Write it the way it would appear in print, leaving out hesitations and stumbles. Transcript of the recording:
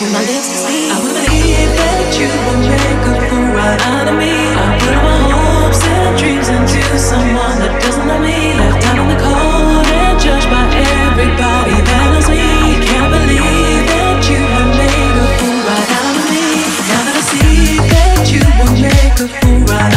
my lips to speak. I would believe that you would make a fool right out of me. I put all my hopes and dreams into someone that doesn't know me. Left out in the cold and judged by everybody that knows me. Can't believe that you would make a fool right out of me. Now that I see that you would make a fool right